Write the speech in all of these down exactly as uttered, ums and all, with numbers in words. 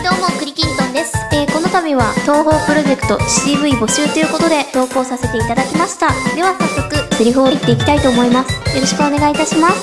どうもクリキントンです。えー、この度は東宝プロジェクト シーブイ 募集ということで投稿させていただきました。では早速セリフを言っていきたいと思います。よろしくお願いいたします。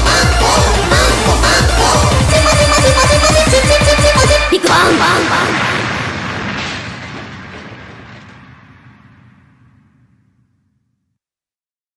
バンバンバン